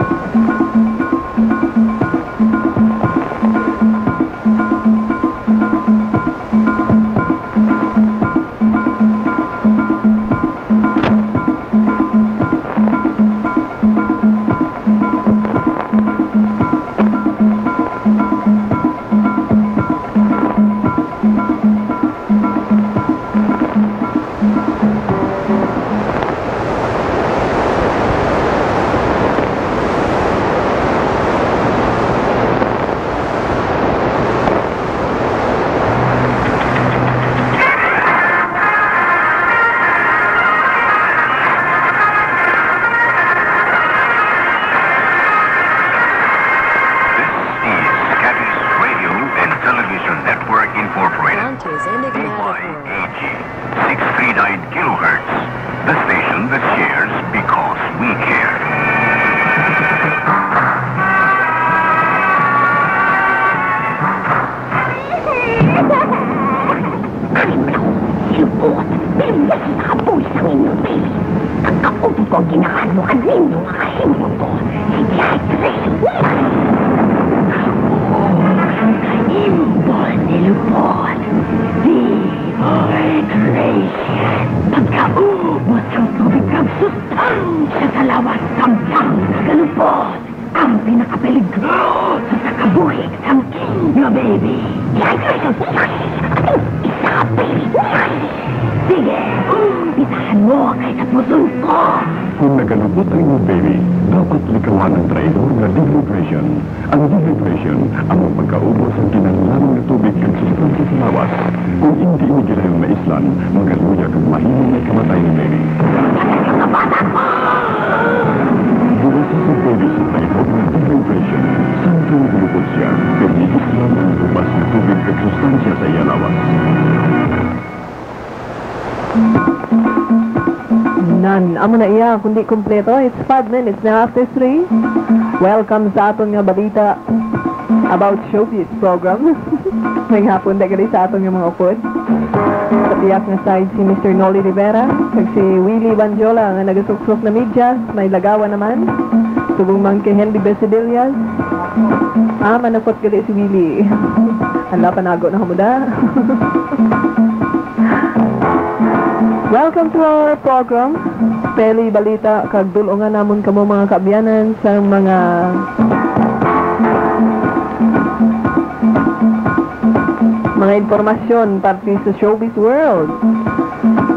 Amo na iya, kundi kompleto. It's 5 minutes na after 3. Welcome sa aton nga balita about showbiz program. May hapon na gali sa aton nga mga upod. Sa tiyak nga side si Mr. Noli Rivera, kag si Willie Banjola nga nagasuksok na media, may lagawan naman. Tubong man kay Henry Besedillas. Manakot gali si Willie. Hala, panago na hamuda. Welcome to our program. Peli balita kag dulungan namon kamo mga kaabyanan sa mga informasyon parte sa showbiz world.